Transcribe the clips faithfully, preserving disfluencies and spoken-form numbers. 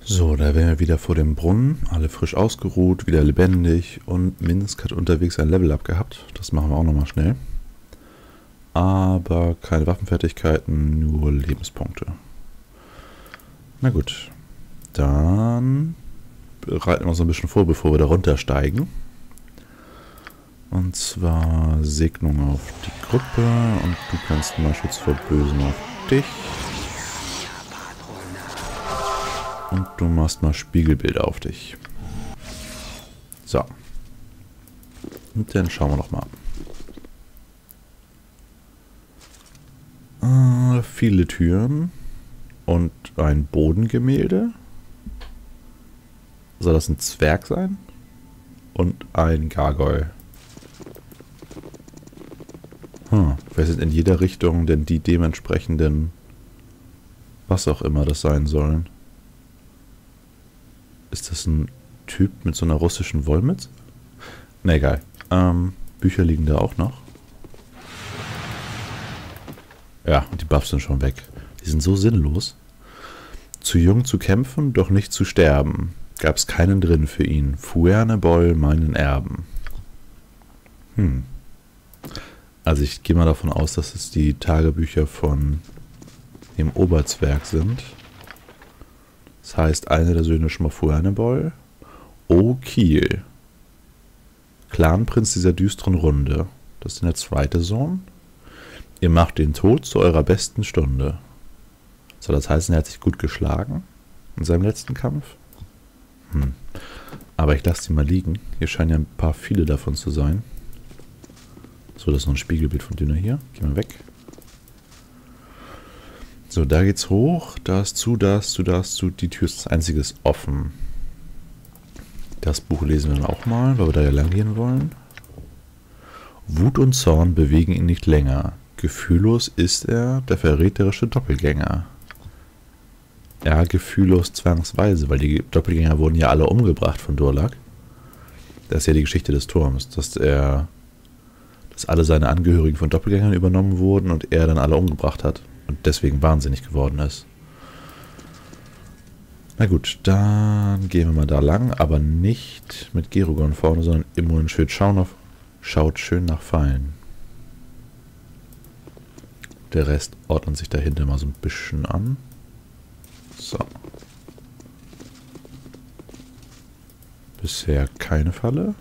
So, da wären wir wieder vor dem Brunnen, alle frisch ausgeruht, wieder lebendig und Minsk hat unterwegs ein Level-Up gehabt. Das machen wir auch nochmal schnell. Aber keine Waffenfertigkeiten, nur Lebenspunkte. Na gut, dann bereiten wir uns ein bisschen vor, bevor wir da runtersteigen. Und zwar Segnung auf die Gruppe und du kannst mal Schutz vor Bösen auf dich. Und du machst mal Spiegelbild auf dich. So. Und dann schauen wir noch mal. Äh, viele Türen. Und ein Bodengemälde. Soll das ein Zwerg sein? Und ein Gargoyle. Hm, wer sind in jeder Richtung denn die dementsprechenden, was auch immer das sein sollen? Ist das ein Typ mit so einer russischen Wollmütze? Na egal. Ähm, Bücher liegen da auch noch. Ja, und die Buffs sind schon weg. Die sind so sinnlos. Zu jung zu kämpfen, doch nicht zu sterben. Gab's keinen drin für ihn. Fuerneboll, meinen Erben. Hm. Also ich gehe mal davon aus, dass es die Tagebücher von dem Oberzwerg sind. Das heißt, einer der Söhne schon mal Fuerneboll. O Kiel. Clanprinz dieser düsteren Runde. Das ist der zweite Sohn. Ihr macht den Tod zu eurer besten Stunde. Soll das heißen, er hat sich gut geschlagen in seinem letzten Kampf? Hm. Aber ich lasse die mal liegen. Hier scheinen ja ein paar viele davon zu sein. So, das ist noch ein Spiegelbild von Dünner hier. Geh mal weg. So, da geht's hoch. Da ist zu, da ist zu, da ist zu. Die Tür ist das einzige ist offen. Das Buch lesen wir dann auch mal, weil wir da ja lang gehen wollen. Wut und Zorn bewegen ihn nicht länger. Gefühllos ist er, der verräterische Doppelgänger. Ja, gefühllos zwangsweise, weil die Doppelgänger wurden ja alle umgebracht von Durlach. Das ist ja die Geschichte des Turms, dass er, dass alle seine Angehörigen von Doppelgängern übernommen wurden und er dann alle umgebracht hat. Und deswegen wahnsinnig geworden ist. Na gut, dann gehen wir mal da lang, aber nicht mit Gerugon vorne, sondern Immun schön schauen auf, schaut schön nach Fallen. Der Rest ordnet sich dahinter mal so ein bisschen an. So. Bisher keine Falle.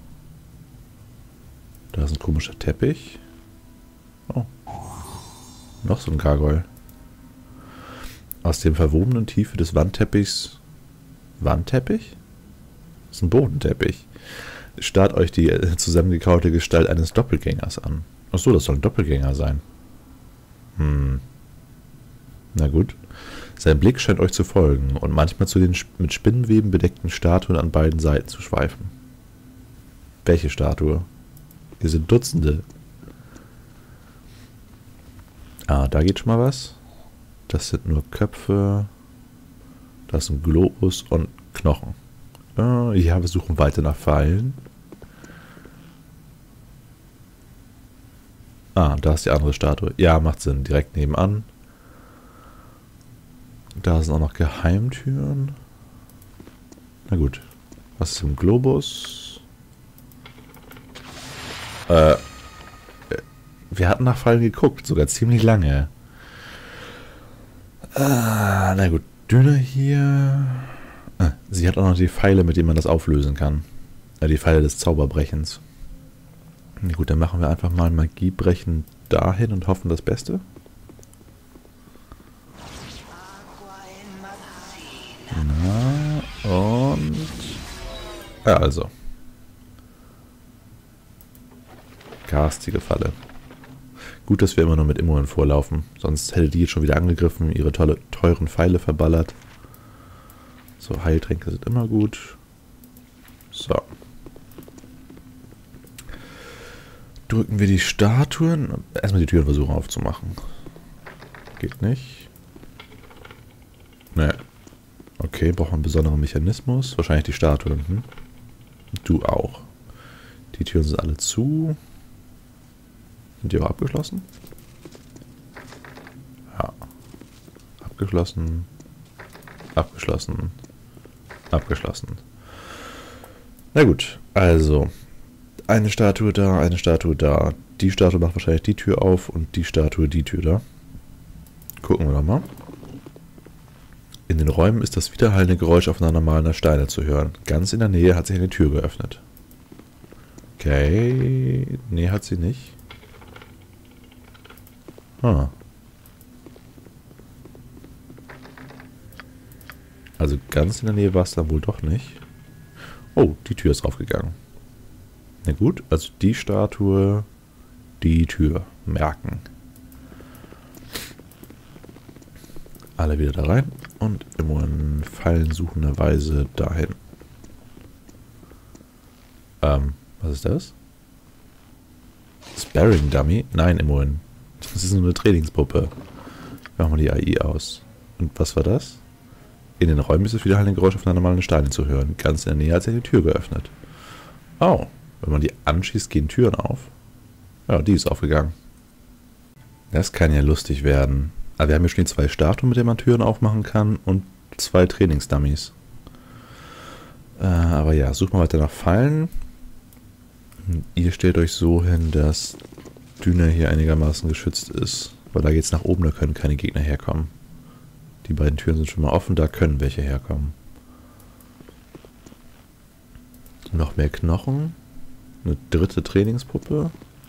Da ist ein komischer Teppich. Oh. Noch so ein Gargoyle. Aus dem verwobenen Tiefe des Wandteppichs. Wandteppich? Das ist ein Bodenteppich. Starrt euch die zusammengekaute Gestalt eines Doppelgängers an. Achso, das soll ein Doppelgänger sein. Hm. Na gut. Sein Blick scheint euch zu folgen und manchmal zu den mit Spinnenweben bedeckten Statuen an beiden Seiten zu schweifen. Welche Statue? Hier sind Dutzende. Ah, da geht schon mal was. Das sind nur Köpfe. Das ist ein Globus und Knochen. Äh, ja, wir suchen weiter nach Pfeilen. Ah, da ist die andere Statue. Ja, macht Sinn. Direkt nebenan. Da sind auch noch Geheimtüren. Na gut. Was ist im Globus? Äh... Wir hatten nach Fallen geguckt, sogar ziemlich lange. Ah, na gut, Dünner hier. Ah, sie hat auch noch die Pfeile, mit denen man das auflösen kann. Äh, die Pfeile des Zauberbrechens. Na gut, dann machen wir einfach mal Magiebrechen dahin und hoffen das Beste. Na, und... Ja, also. Garstige Falle. Gut, dass wir immer nur mit Immun vorlaufen. Sonst hätte die jetzt schon wieder angegriffen, ihre tolle, teuren Pfeile verballert. So, Heiltränke sind immer gut. So. Drücken wir die Statuen. Erstmal die Türen versuchen aufzumachen. Geht nicht. Ne. Okay, braucht man einen besonderen Mechanismus. Wahrscheinlich die Statuen. Hm? Du auch. Die Türen sind alle zu. Sind die auch abgeschlossen? Ja. Abgeschlossen. Abgeschlossen. Abgeschlossen. Na gut, also eine Statue da, eine Statue da. Die Statue macht wahrscheinlich die Tür auf und die Statue die Tür da. Gucken wir doch mal. In den Räumen ist das widerhallende Geräusch aufeinander malender Steine zu hören. Ganz in der Nähe hat sich eine Tür geöffnet. Okay. Nee, hat sie nicht. Ah. Also ganz in der Nähe war es dann wohl doch nicht. Oh, die Tür ist aufgegangen. Na gut, also die Statue, die Tür. Merken. Alle wieder da rein und immer in fallensuchender Weise dahin. Ähm, was ist das? Sparring Dummy? Nein, immerhin. Das ist nur eine Trainingspuppe. Machen wir die A I aus. Und was war das? In den Räumen ist es wieder ein Geräusch aufeinander malende Steine zu hören. Ganz in der Nähe hat sich eine Tür geöffnet. Oh, wenn man die anschießt, gehen Türen auf. Ja, die ist aufgegangen. Das kann ja lustig werden. Aber wir haben hier schon die zwei Statuen, mit denen man Türen aufmachen kann und zwei Trainingsdummies. Äh, aber ja, sucht mal weiter nach Fallen. Ihr stellt euch so hin, dass Düne hier einigermaßen geschützt ist. Weil da geht es nach oben, da können keine Gegner herkommen. Die beiden Türen sind schon mal offen, da können welche herkommen. Noch mehr Knochen. Eine dritte Trainingspuppe.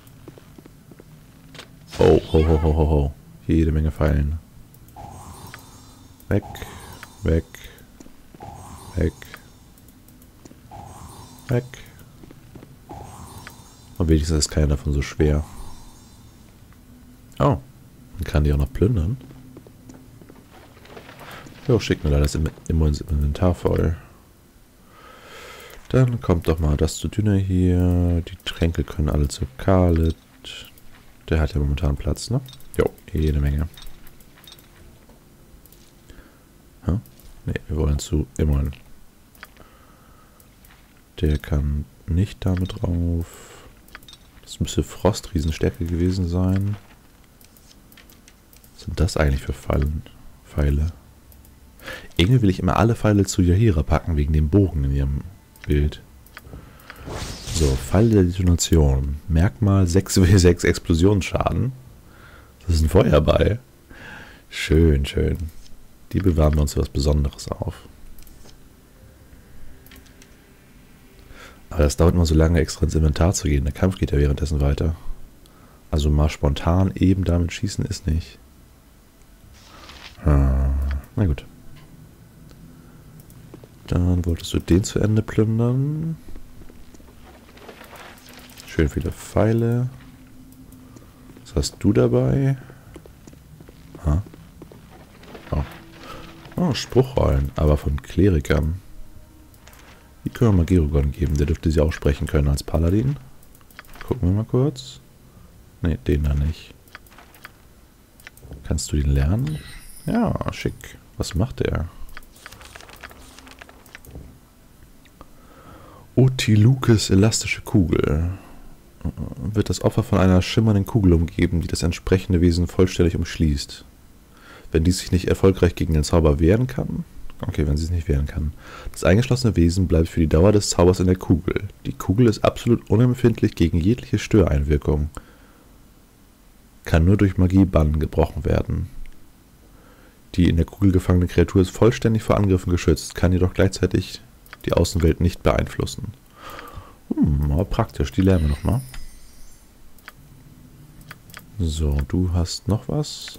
Oh, ho, ho, ho, ho, ho. Hier jede Menge Pfeilen. Weg, weg, weg, weg. Und wenigstens ist keiner davon so schwer. Oh, man kann die auch noch plündern. Jo, schickt mir da das immer ins Inventar voll. Dann kommt doch mal das zu Dünne hier. Die Tränke können alle zu Khaled. Der hat ja momentan Platz, ne? Jo, jede Menge. Huh? Ne, wir wollen zu Imran. Der kann nicht damit drauf. Das müsste Frostriesenstärke gewesen sein. Was sind das eigentlich für Fallen? Pfeile? Irgendwie will ich immer alle Pfeile zu Jaheira packen, wegen dem Bogen in ihrem Bild. So, Pfeile der Detonation. Merkmal sechs W sechs Explosionsschaden. Das ist ein Feuer bei. Schön, schön. Die bewahren wir uns für was Besonderes auf. Aber das dauert immer so lange, extra ins Inventar zu gehen. Der Kampf geht ja währenddessen weiter. Also mal spontan eben damit schießen ist nicht. Hm. Na gut. Dann wolltest du den zu Ende plündern. Schön viele Pfeile. Was hast du dabei? Ah. Oh. Oh, Spruchrollen, aber von Klerikern. Die können wir mal Gerogon geben, der dürfte sie auch sprechen können als Paladin. Gucken wir mal kurz. Ne, den da nicht. Kannst du den lernen? Ja, schick. Was macht der? Otilukes elastische Kugel. Wird das Opfer von einer schimmernden Kugel umgeben, die das entsprechende Wesen vollständig umschließt. Wenn dies sich nicht erfolgreich gegen den Zauber wehren kann. Okay, wenn sie es nicht wehren kann. Das eingeschlossene Wesen bleibt für die Dauer des Zaubers in der Kugel. Die Kugel ist absolut unempfindlich gegen jegliche Störeinwirkung. Kann nur durch Magiebann gebrochen werden. Die in der Kugel gefangene Kreatur ist vollständig vor Angriffen geschützt, kann jedoch gleichzeitig die Außenwelt nicht beeinflussen. Hm, aber praktisch, die lernen wir nochmal. So, du hast noch was.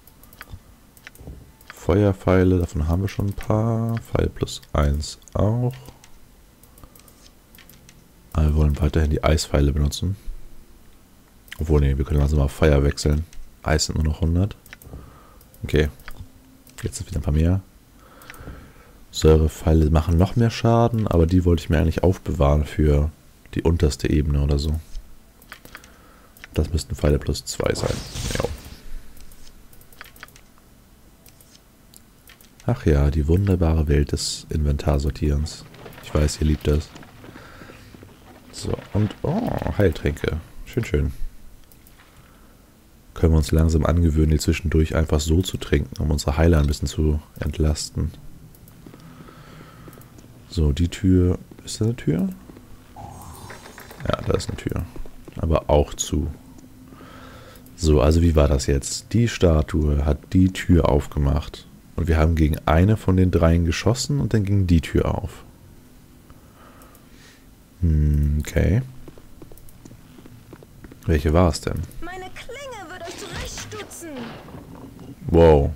Feuerpfeile, davon haben wir schon ein paar. Pfeil plus eins auch. Aber wir wollen weiterhin die Eispfeile benutzen. Obwohl, nee, wir können also mal Feuer wechseln. Eis sind nur noch hundert. Okay. Jetzt sind wieder ein paar mehr. Säurepfeile machen noch mehr Schaden, aber die wollte ich mir eigentlich aufbewahren für die unterste Ebene oder so. Das müssten Pfeile plus zwei sein. Ja. Ach ja, die wunderbare Welt des Inventarsortierens. Ich weiß, ihr liebt das. So, und oh, Heiltränke. Schön, schön. Können wir uns langsam angewöhnen, die zwischendurch einfach so zu trinken, um unsere Heiler ein bisschen zu entlasten. So, die Tür... Ist da eine Tür? Ja, da ist eine Tür. Aber auch zu. So, also wie war das jetzt? Die Statue hat die Tür aufgemacht. Und wir haben gegen eine von den dreien geschossen und dann ging die Tür auf. Hm, okay. Welche war es denn? Meine Klinge wird euch zurechtstutzen. Wow.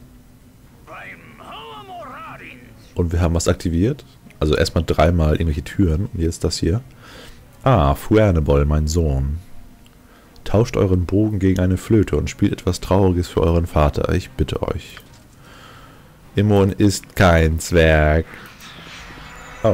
Und wir haben was aktiviert? Also erstmal dreimal irgendwelche Türen. Und jetzt das hier. Ah, Fuernebol, mein Sohn. Tauscht euren Bogen gegen eine Flöte und spielt etwas Trauriges für euren Vater. Ich bitte euch. Imon ist kein Zwerg. Oh.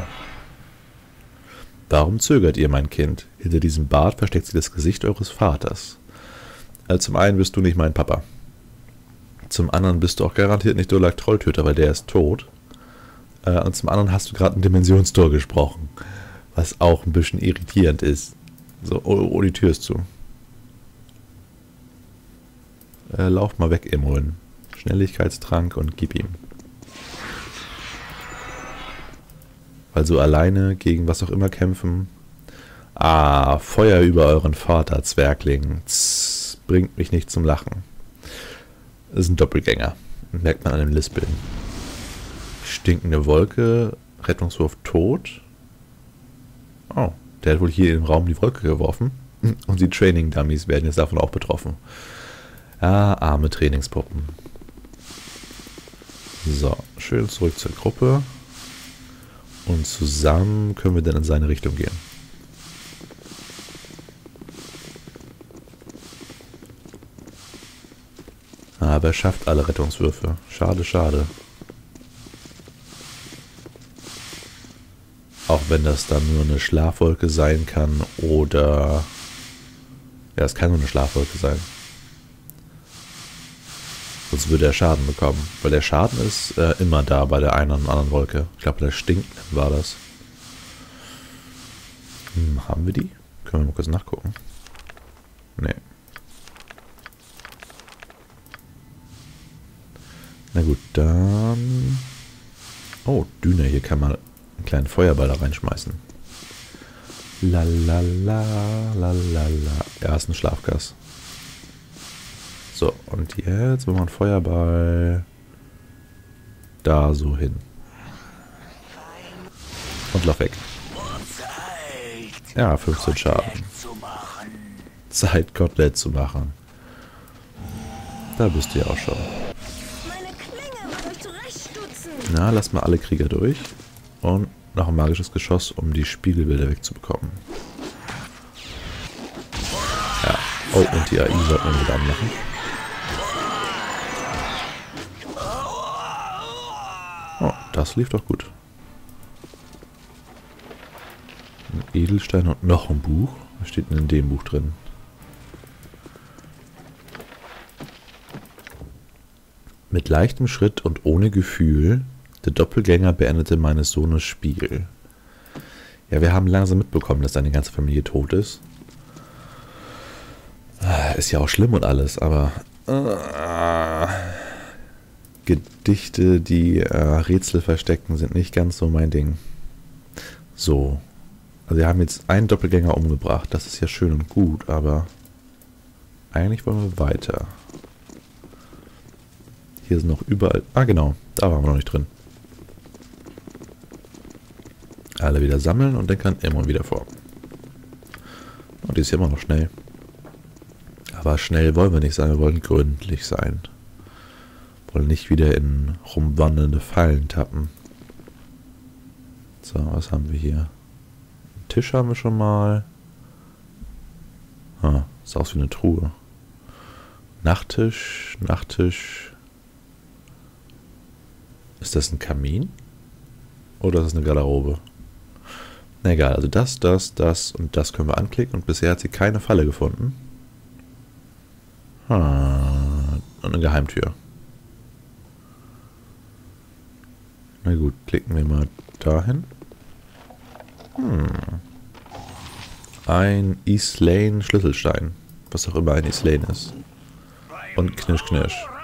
Warum zögert ihr, mein Kind? Hinter diesem Bart versteckt sich das Gesicht eures Vaters. Also zum einen bist du nicht mein Papa. Zum anderen bist du auch garantiert nicht Dolak Trolltöter, weil der ist tot. Und zum anderen hast du gerade ein Dimensionstor gesprochen. Was auch ein bisschen irritierend ist. So, oh, oh die Tür ist zu. Äh, lauf mal weg, Imon. Schnelligkeitstrank und gib ihm. Weil so alleine gegen was auch immer kämpfen. Ah, Feuer über euren Vater, Zwergling. Tss, bringt mich nicht zum Lachen. Das ist ein Doppelgänger. Merkt man an dem Lispeln. Stinkende Wolke. Rettungswurf tot. Oh, der hat wohl hier in den Raum die Wolke geworfen. Und die Training-Dummies werden jetzt davon auch betroffen. Ah, arme Trainingspuppen. So, schön zurück zur Gruppe. Und zusammen können wir dann in seine Richtung gehen. Aber er schafft alle Rettungswürfe. Schade, schade. Auch wenn das dann nur eine Schlafwolke sein kann oder... Ja, es kann nur eine Schlafwolke sein. Sonst würde er Schaden bekommen. Weil der Schaden ist äh, immer da bei der einen oder anderen Wolke. Ich glaube, bei der Stinkenden war das. Hm, haben wir die? Können wir mal kurz nachgucken. Nee. Na gut, dann... Oh, Düne, hier kann man einen kleinen Feuerball da reinschmeißen. La la la la la la. Ja, ist ein Schlafgas. So, und jetzt, wenn man Feuerball da so hin. Und lauf weg. Ja, fünfzehn Schaden. Zeit, Kotelett zu machen. Da bist du ja auch schon. Na, lass mal alle Krieger durch. Und noch ein magisches Geschoss, um die Spiegelbilder wegzubekommen. Ja. Oh, und die A I sollten wir wieder anmachen. Oh, das lief doch gut. Ein Edelstein und noch ein Buch. Was steht denn in dem Buch drin? Mit leichtem Schritt und ohne Gefühl, der Doppelgänger beendete meines Sohnes Spiel. Ja, wir haben langsam mitbekommen, dass seine ganze Familie tot ist. Ist ja auch schlimm und alles, aber... Äh, Gedichte, die äh, Rätsel verstecken, sind nicht ganz so mein Ding. So. Also wir haben jetzt einen Doppelgänger umgebracht. Das ist ja schön und gut, aber... Eigentlich wollen wir weiter. Hier sind noch überall... Ah, genau. Da waren wir noch nicht drin. Alle wieder sammeln und dann kann Imon wieder vor. Und die ist ja immer noch schnell. Aber schnell wollen wir nicht sein. Wir wollen gründlich sein. Wollen nicht wieder in rumwandernde Fallen tappen. So, was haben wir hier? Einen Tisch haben wir schon mal. Ah, sieht aus wie eine Truhe. Nachttisch, Nachttisch... Ist das ein Kamin? Oder ist das eine Garderobe? Na egal, also das, das, das und das können wir anklicken und bisher hat sie keine Falle gefunden. Ah, und eine Geheimtür. Na gut, klicken wir mal dahin. Hm. Ein Islane Schlüsselstein. Was auch immer ein Islane ist. Und Knisch, Knisch.